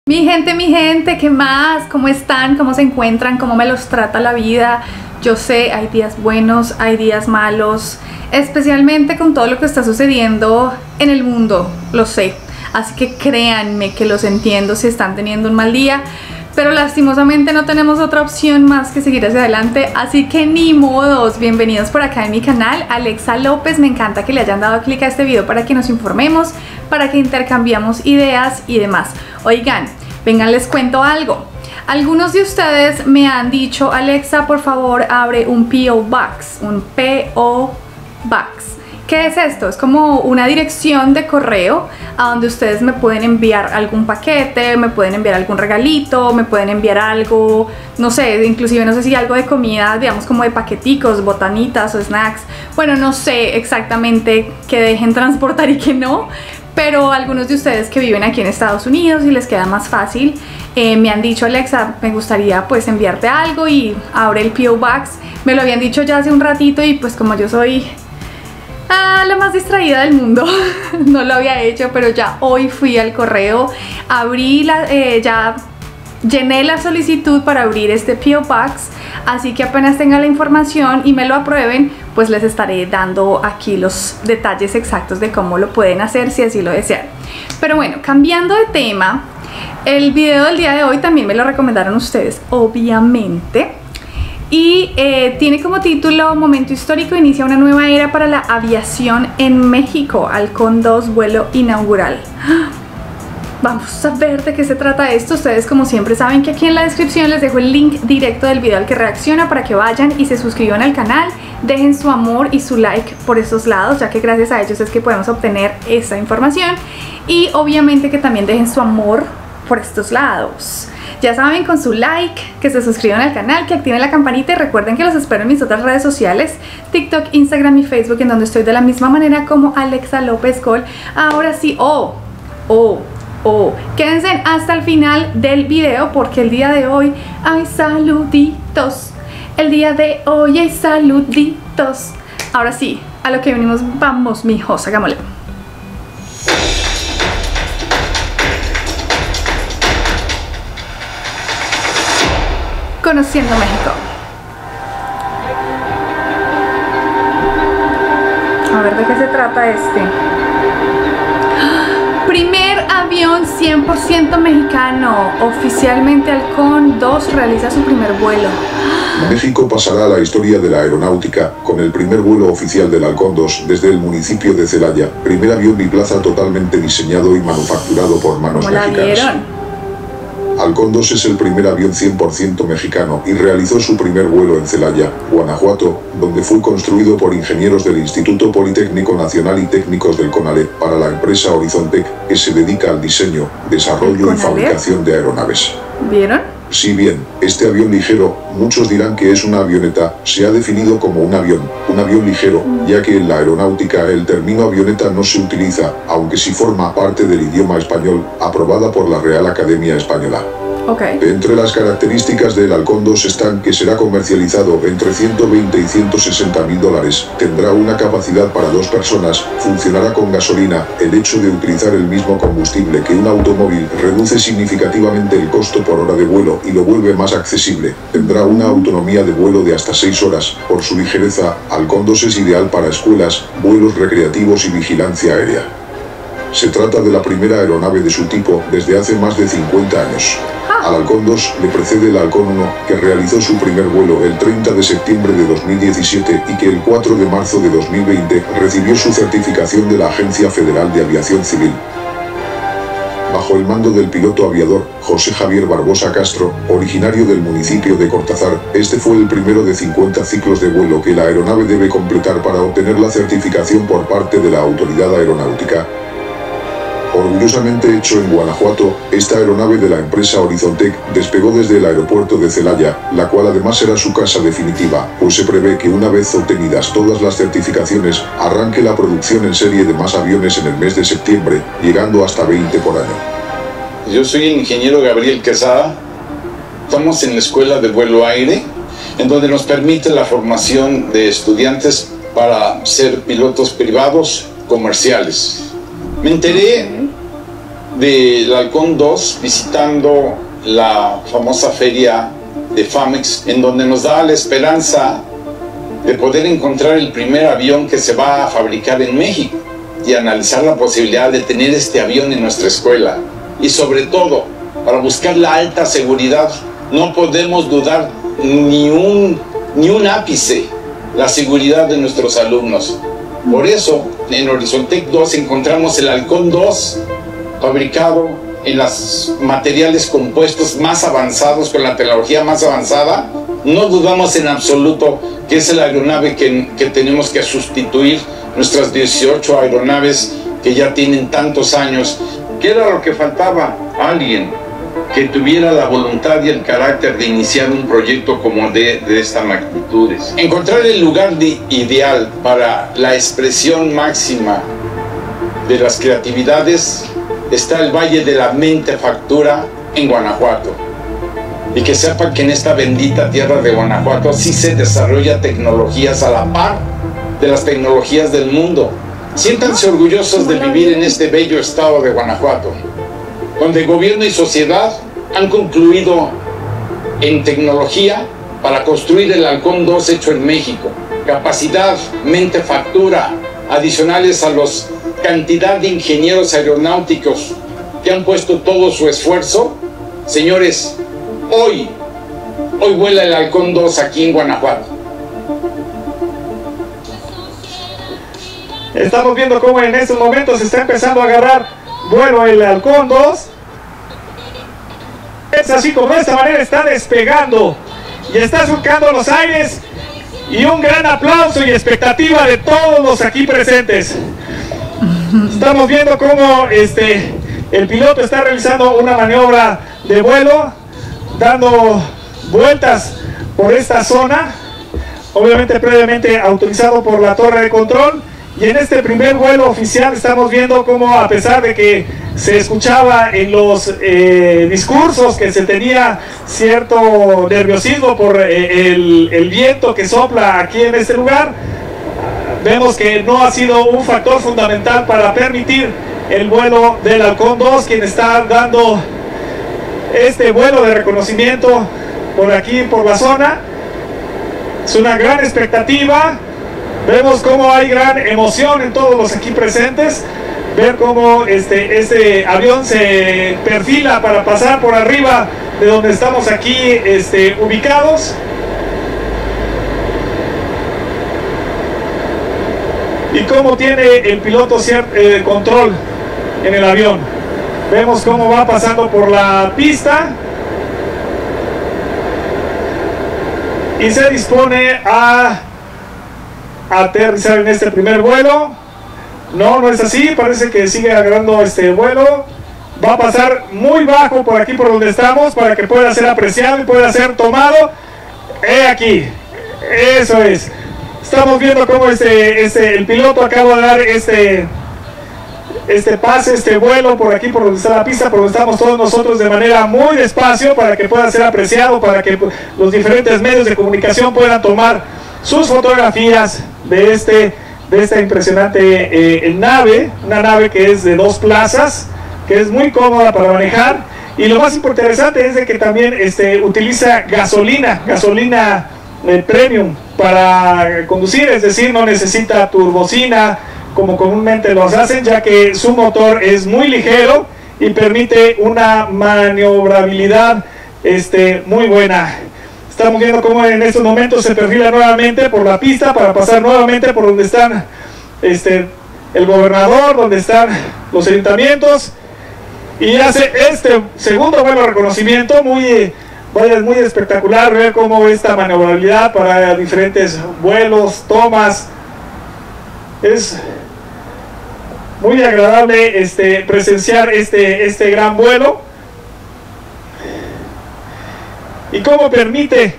Mi gente, ¿qué más? ¿Cómo están? ¿Cómo se encuentran? ¿Cómo me los trata la vida? Yo sé, hay días buenos, hay días malos, especialmente con todo lo que está sucediendo en el mundo, lo sé. Así que créanme que los entiendo si están teniendo un mal día, pero lastimosamente no tenemos otra opción más que seguir hacia adelante, así que ni modos. Bienvenidos por acá en mi canal, Alexa López. Me encanta que le hayan dado clic a este video para que nos informemos, para que intercambiamos ideas y demás. Oigan, vengan, les cuento algo. Algunos de ustedes me han dicho: Alexa, por favor, abre un P.O. Box, un P.O. Box. ¿Qué es esto? Es como una dirección de correo a donde ustedes me pueden enviar algún paquete, me pueden enviar algún regalito, me pueden enviar algo, no sé, inclusive no sé si algo de comida, digamos como de paqueticos, botanitas o snacks. Bueno, no sé exactamente qué dejen transportar y qué no, pero algunos de ustedes que viven aquí en Estados Unidos y les queda más fácil, me han dicho: Alexa, me gustaría pues enviarte algo y abre el P.O. Box. Me lo habían dicho ya hace un ratito y pues como yo soy la más distraída del mundo, no lo había hecho, pero ya hoy fui al correo, abrí ya llené la solicitud para abrir este P.O. Box, así que apenas tenga la información y me lo aprueben, pues les estaré dando aquí los detalles exactos de cómo lo pueden hacer si así lo desean. Pero bueno, cambiando de tema, el video del día de hoy también me lo recomendaron ustedes, obviamente. Y tiene como título: Momento histórico, inicia una nueva era para la aviación en México, Halcón 2 vuelo inaugural. Vamos a ver de qué se trata esto. Ustedes, como siempre, saben que aquí en la descripción les dejo el link directo del video al que reacciona para que vayan y se suscriban al canal, dejen su amor y su like por esos lados, ya que gracias a ellos es que podemos obtener esta información, y obviamente que también dejen su amor por estos lados. Ya saben, con su like, que se suscriban al canal, que activen la campanita y recuerden que los espero en mis otras redes sociales, TikTok, Instagram y Facebook, en donde estoy de la misma manera como Alexa López Col. Ahora sí, quédense hasta el final del video porque el día de hoy hay saluditos. El día de hoy hay saluditos. Ahora sí, a lo que venimos, vamos mijos, hagámosle. Conociendo México. A ver de qué se trata este. Primer avión 100% mexicano. Oficialmente Halcón 2 realiza su primer vuelo. México pasará a la historia de la aeronáutica con el primer vuelo oficial del Halcón 2 desde el municipio de Celaya. Primer avión biplaza totalmente diseñado y manufacturado por manos mexicanas. Halcón 2 es el primer avión 100% mexicano y realizó su primer vuelo en Celaya, Guanajuato, donde fue construido por ingenieros del Instituto Politécnico Nacional y técnicos del CONALEP para la empresa Horizontec, que se dedica al diseño, desarrollo y fabricación de aeronaves. ¿Vieron? Si bien este avión ligero, muchos dirán que es una avioneta, se ha definido como un avión ligero, ya que en la aeronáutica el término avioneta no se utiliza, aunque sí forma parte del idioma español, aprobada por la Real Academia Española. Entre las características del Halcón 2 están que será comercializado entre 120 y 160 mil dólares, tendrá una capacidad para 2 personas, funcionará con gasolina. El hecho de utilizar el mismo combustible que un automóvil reduce significativamente el costo por hora de vuelo y lo vuelve más accesible. Tendrá una autonomía de vuelo de hasta 6 horas. Por su ligereza, Halcón 2 es ideal para escuelas, vuelos recreativos y vigilancia aérea. Se trata de la primera aeronave de su tipo desde hace más de 50 años. Al Halcón 2 le precede el Halcón 1, que realizó su primer vuelo el 30 de septiembre de 2017 y que el 4 de marzo de 2020 recibió su certificación de la Agencia Federal de Aviación Civil. Bajo el mando del piloto aviador José Javier Barbosa Castro, originario del municipio de Cortázar, este fue el primero de 50 ciclos de vuelo que la aeronave debe completar para obtener la certificación por parte de la Autoridad Aeronáutica. Orgullosamente hecho en Guanajuato, esta aeronave de la empresa Horizontec despegó desde el aeropuerto de Celaya, la cual además será su casa definitiva, pues se prevé que una vez obtenidas todas las certificaciones, arranque la producción en serie de más aviones en el mes de septiembre, llegando hasta 20 por año. Yo soy el ingeniero Gabriel Quesada. Estamos en la Escuela de Vuelo Aire, en donde nos permite la formación de estudiantes para ser pilotos privados comerciales. Me enteré del Halcón 2 visitando la famosa feria de FAMEX, en donde nos da la esperanza de poder encontrar el primer avión que se va a fabricar en México y analizar la posibilidad de tener este avión en nuestra escuela. Y sobre todo, para buscar la alta seguridad, no podemos dudar ni un ápice la seguridad de nuestros alumnos. Por eso, en Horizontec 2 encontramos el Halcón 2, fabricado en los materiales compuestos más avanzados, con la tecnología más avanzada. No dudamos en absoluto que es la aeronave que tenemos que sustituir nuestras 18 aeronaves que ya tienen tantos años. ¿Qué era lo que faltaba? Alguien que tuviera la voluntad y el carácter de iniciar un proyecto como de estas magnitudes. Encontrar el lugar ideal para la expresión máxima de las creatividades está el Valle de la Mentefactura en Guanajuato. Y que sepan que en esta bendita tierra de Guanajuato sí se desarrolla tecnologías a la par de las tecnologías del mundo. Siéntanse orgullosos de vivir en este bello estado de Guanajuato, donde gobierno y sociedad han concluido en tecnología para construir el Halcón 2 hecho en México. Capacidad, Mentefactura, adicionales a los cantidad de ingenieros aeronáuticos que han puesto todo su esfuerzo. Señores, hoy vuela el Halcón 2 aquí en Guanajuato. Estamos viendo cómo en estos momentos se está empezando a agarrar vuelo el Halcón 2. Es así como de esta manera está despegando y está surcando los aires, y un gran aplauso y expectativa de todos los aquí presentes. Estamos viendo cómo el piloto está realizando una maniobra de vuelo, dando vueltas por esta zona, obviamente previamente autorizado por la torre de control. Y en este primer vuelo oficial estamos viendo cómo, a pesar de que se escuchaba en los discursos que se tenía cierto nerviosismo por el viento que sopla aquí en este lugar, vemos que no ha sido un factor fundamental para permitir el vuelo del Halcón 2, quien está dando este vuelo de reconocimiento por aquí, por la zona. Es una gran expectativa. Vemos cómo hay gran emoción en todos los aquí presentes, ver cómo este avión se perfila para pasar por arriba de donde estamos aquí ubicados. Y cómo tiene el piloto control en el avión. Vemos cómo va pasando por la pista y se dispone a aterrizar en este primer vuelo. No es así, parece que sigue agarrando este vuelo. Va a pasar muy bajo por aquí, por donde estamos, para que pueda ser apreciado y pueda ser tomado. Aquí, eso es. Estamos viendo cómo el piloto acaba de dar este pase, este vuelo por aquí, por donde está la pista, por donde estamos todos nosotros, de manera muy despacio, para que pueda ser apreciado, para que los diferentes medios de comunicación puedan tomar sus fotografías de esta impresionante nave, una nave que es de 2 plazas, que es muy cómoda para manejar. Y lo más interesante es de que también utiliza gasolina premium para conducir, es decir, no necesita turbocina como comúnmente los hacen, ya que su motor es muy ligero y permite una maniobrabilidad muy buena. Estamos viendo cómo en estos momentos se perfila nuevamente por la pista para pasar nuevamente por donde están el gobernador, donde están los ayuntamientos, y hace este segundo vuelo de reconocimiento. Muy espectacular ver cómo esta maniobrabilidad para diferentes vuelos, tomas. Es muy agradable presenciar este gran vuelo, y cómo permite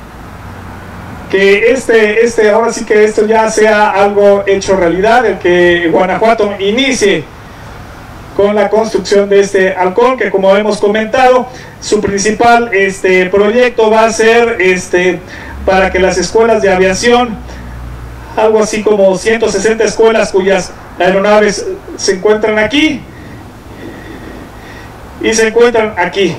que ahora sí que esto ya sea algo hecho realidad, el que Guanajuato inicie con la construcción de este halcón, que como hemos comentado, su principal proyecto va a ser para que las escuelas de aviación, algo así como 160 escuelas cuyas aeronaves se encuentran aquí, y se encuentran aquí.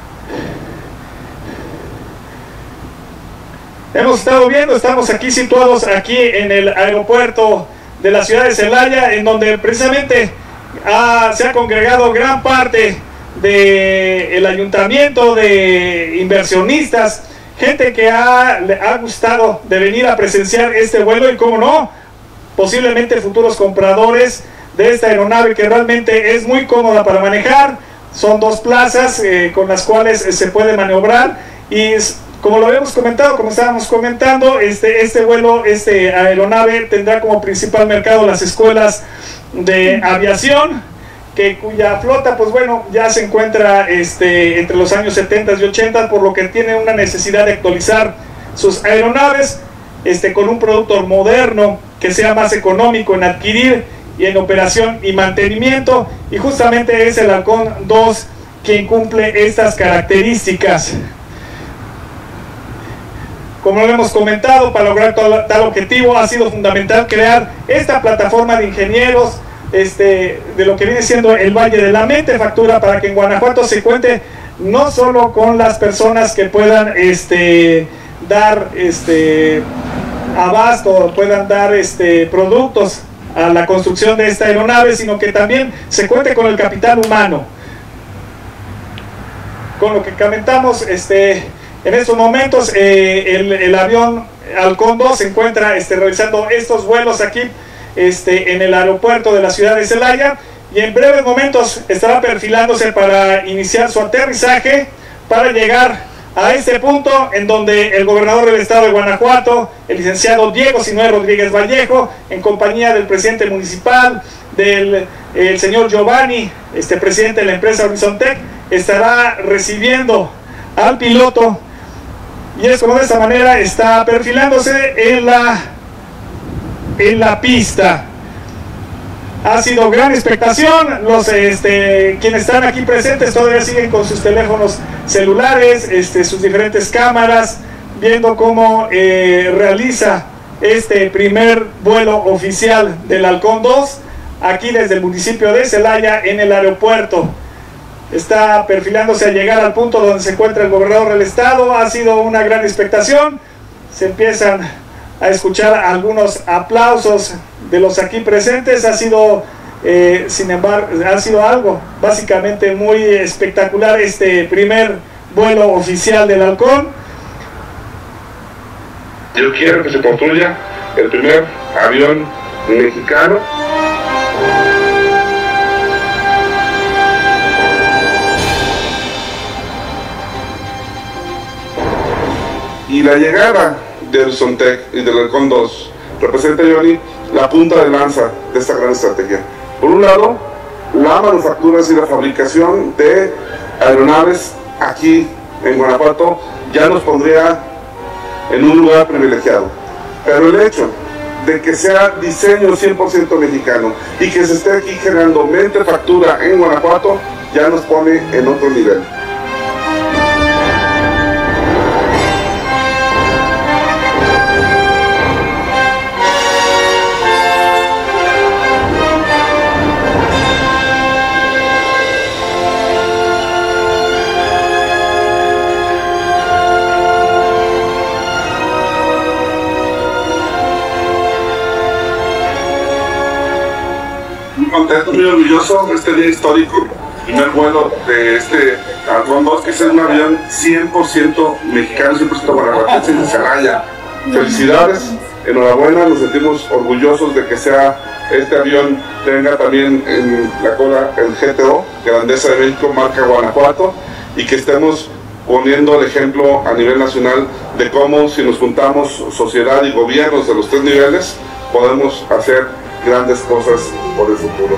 Hemos estado viendo, estamos aquí situados aquí en el aeropuerto de la ciudad de Celaya, en donde precisamente se ha congregado gran parte del ayuntamiento, de inversionistas, gente que le ha gustado de venir a presenciar este vuelo y, como no, posiblemente futuros compradores de esta aeronave que realmente es muy cómoda para manejar. Son dos plazas con las cuales se puede maniobrar y como lo habíamos comentado, como estábamos comentando, este vuelo, aeronave tendrá como principal mercado las escuelas de aviación, cuya flota, pues bueno, ya se encuentra entre los años 70 y 80, por lo que tiene una necesidad de actualizar sus aeronaves con un producto moderno que sea más económico en adquirir y en operación y mantenimiento, y justamente es el Halcón 2 quien cumple estas características. Como lo hemos comentado, para lograr tal objetivo ha sido fundamental crear esta plataforma de ingenieros de lo que viene siendo el Valle de la Mentefactura, para que en Guanajuato se cuente no solo con las personas que puedan dar abasto, puedan dar productos a la construcción de esta aeronave, sino que también se cuente con el capital humano. Con lo que comentamos, en estos momentos el avión Halcón 2 se encuentra realizando estos vuelos aquí en el aeropuerto de la ciudad de Celaya, y en breves momentos estará perfilándose para iniciar su aterrizaje, para llegar a este punto en donde el gobernador del estado de Guanajuato, el licenciado Diego Sinue Rodríguez Vallejo, en compañía del presidente municipal, el señor Giovanni, presidente de la empresa Horizontec, estará recibiendo al piloto, y es como de esta manera está perfilándose en la pista. Ha sido gran expectación. Quienes están aquí presentes todavía siguen con sus teléfonos celulares, sus diferentes cámaras, viendo cómo realiza este primer vuelo oficial del Halcón 2 aquí desde el municipio de Celaya en el aeropuerto. Está perfilándose a llegar al punto donde se encuentra el gobernador del estado. Ha sido una gran expectación. Se empiezan a escuchar algunos aplausos de los aquí presentes. Ha sido, sin embargo, ha sido algo básicamente muy espectacular este primer vuelo oficial del Halcón. Yo quiero que se construya el primer avión mexicano y la llegada de Horizontec y del Halcón 2 representa, Johnny, la punta de lanza de esta gran estrategia. Por un lado, la manufactura y la fabricación de aeronaves aquí en Guanajuato ya nos pondría en un lugar privilegiado, pero el hecho de que sea diseño 100% mexicano y que se esté aquí generando Mentefactura en Guanajuato ya nos pone en otro nivel. Contento, muy orgulloso de este día histórico, primer vuelo de este Halcón 2, que es un avión 100% mexicano, 100% guanajuatense de Celaya. Felicidades, enhorabuena, nos sentimos orgullosos de que sea este avión, tenga también en la cola el GTO, Grandeza de México, marca Guanajuato, y que estemos poniendo el ejemplo a nivel nacional de cómo, si nos juntamos sociedad y gobiernos de los tres niveles, podemos hacer grandes cosas por el futuro.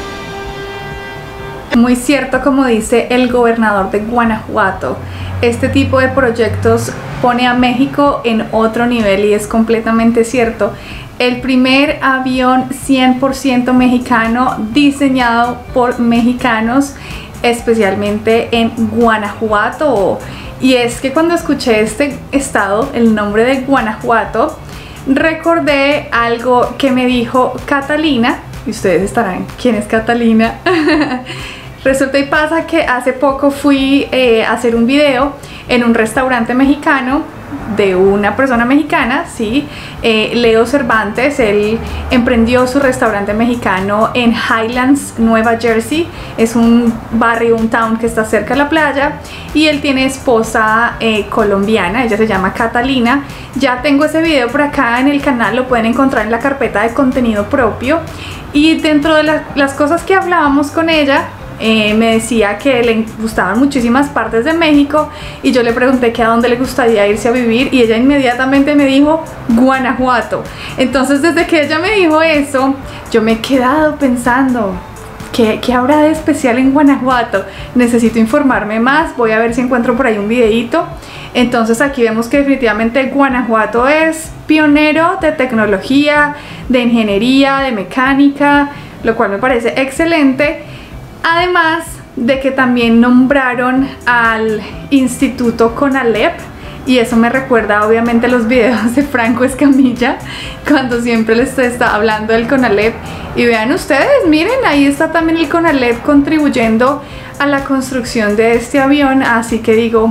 Muy cierto, como dice el gobernador de Guanajuato, este tipo de proyectos pone a México en otro nivel, y es completamente cierto. El primer avión 100% mexicano, diseñado por mexicanos, especialmente en Guanajuato. Y es que cuando escuché este estado, el nombre de Guanajuato, recordé algo que me dijo Catalina, y ustedes estarán, ¿quién es Catalina? Resulta y pasa que hace poco fui a hacer un video en un restaurante mexicano de una persona mexicana, sí, Leo Cervantes. Él emprendió su restaurante mexicano en Highlands, Nueva Jersey. Es un barrio, un town que está cerca de la playa, y él tiene esposa colombiana, ella se llama Catalina. Ya tengo ese video por acá en el canal, lo pueden encontrar en la carpeta de contenido propio, y dentro de las cosas que hablábamos con ella, me decía que le gustaban muchísimas partes de México, y yo le pregunté que a dónde le gustaría irse a vivir, y ella inmediatamente me dijo Guanajuato. Entonces, desde que ella me dijo eso, yo me he quedado pensando, ¿qué habrá de especial en Guanajuato? Necesito informarme más, voy a ver si encuentro por ahí un videito. Entonces aquí vemos que definitivamente Guanajuato es pionero de tecnología, de ingeniería, de mecánica, lo cual me parece excelente. Además de que también nombraron al Instituto CONALEP, y eso me recuerda obviamente los videos de Franco Escamilla, cuando siempre les está hablando del CONALEP. Y vean ustedes, miren, ahí está también el CONALEP contribuyendo a la construcción de este avión. Así que digo,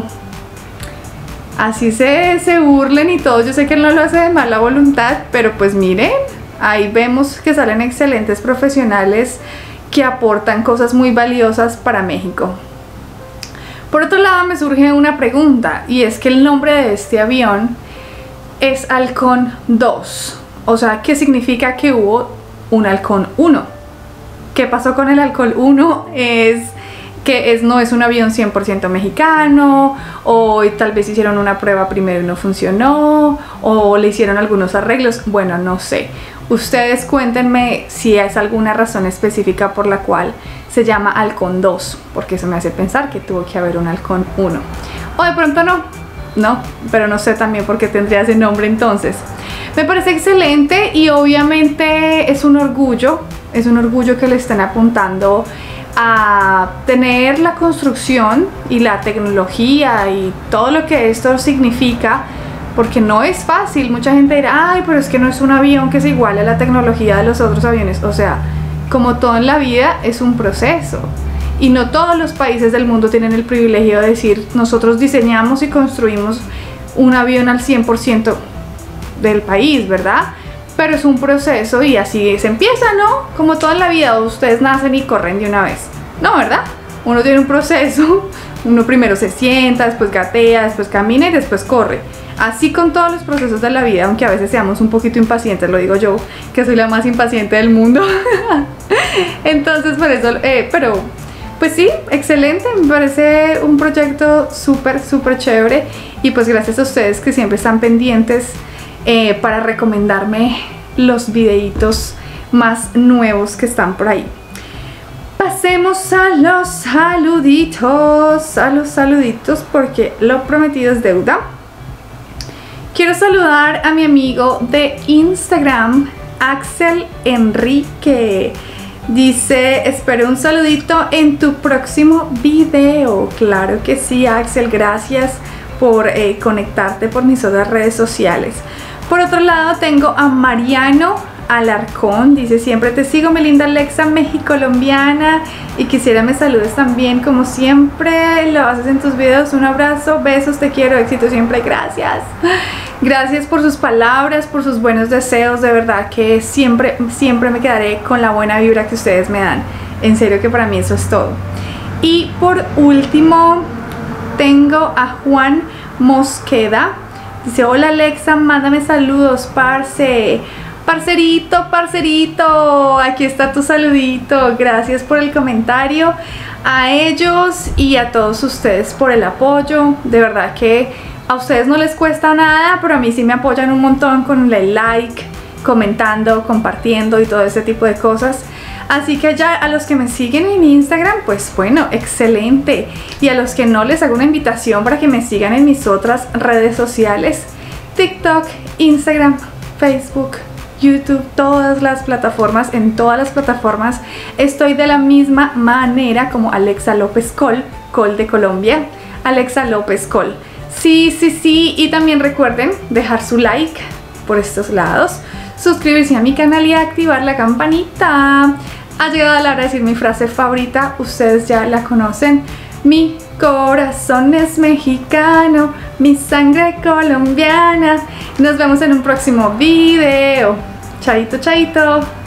así se burlen y todo, yo sé que él no lo hace de mala voluntad, pero pues miren, ahí vemos que salen excelentes profesionales que aportan cosas muy valiosas para México. Por otro lado, me surge una pregunta, y es que el nombre de este avión es Halcón 2. O sea, ¿qué significa que hubo un Halcón 1? ¿Qué pasó con el Halcón 1? No es un avión 100% mexicano, o tal vez hicieron una prueba primero y no funcionó, o le hicieron algunos arreglos. Bueno, no sé. Ustedes cuéntenme si es alguna razón específica por la cual se llama Halcón 2, porque eso me hace pensar que tuvo que haber un Halcón 1. O de pronto no, pero no sé también por qué tendría ese nombre entonces. Me parece excelente, y obviamente es un orgullo que le estén apuntando a tener la construcción y la tecnología y todo lo que esto significa, porque no es fácil. Mucha gente dirá, ay, pero es que no es un avión que se iguale a la tecnología de los otros aviones. O sea, como todo en la vida, es un proceso, y no todos los países del mundo tienen el privilegio de decir, nosotros diseñamos y construimos un avión al 100% del país, ¿verdad? Pero es un proceso, y así se empieza, ¿no? Como todo en la vida, ustedes nacen y corren de una vez, ¿no? ¿Verdad? Uno tiene un proceso, uno primero se sienta, después gatea, después camina y después corre. Así con todos los procesos de la vida, aunque a veces seamos un poquito impacientes, lo digo yo, que soy la más impaciente del mundo. Entonces, por eso, pero pues sí, excelente, me parece un proyecto súper chévere, y pues gracias a ustedes que siempre están pendientes para recomendarme los videitos más nuevos que están por ahí. Pasemos a los saluditos, porque lo prometido es deuda. Quiero saludar a mi amigo de Instagram, Axel Enrique. Dice, espero un saludito en tu próximo video. Claro que sí, Axel, gracias por conectarte por mis otras redes sociales. Por otro lado, tengo a Mariano Alarcón. Dice, siempre te sigo, mi linda Alexa mexicolombiana, y quisiera me saludes también, como siempre lo haces en tus videos. Un abrazo, besos, te quiero, éxito siempre. Gracias por sus palabras, por sus buenos deseos. De verdad que siempre me quedaré con la buena vibra que ustedes me dan. En serio que para mí eso es todo. Y por último tengo a Juan Mosqueda. Dice, hola Alexa, mándame saludos, parcerito, aquí está tu saludito. Gracias por el comentario, a ellos y a todos ustedes por el apoyo. De verdad que a ustedes no les cuesta nada, pero a mí sí me apoyan un montón con el like, comentando, compartiendo y todo ese tipo de cosas. Así que ya a los que me siguen en mi Instagram, pues bueno, excelente. Y a los que no, les hago una invitación para que me sigan en mis otras redes sociales: TikTok, Instagram, Facebook, YouTube, todas las plataformas. En todas las plataformas estoy de la misma manera como Alexa López Col de Colombia, Alexa López Col. Sí, y también recuerden dejar su like por estos lados, suscribirse a mi canal y activar la campanita. Ha llegado la hora de decir mi frase favorita, ustedes ya la conocen. Mi corazón es mexicano, mi sangre colombiana. Nos vemos en un próximo video. Chaito, chaito.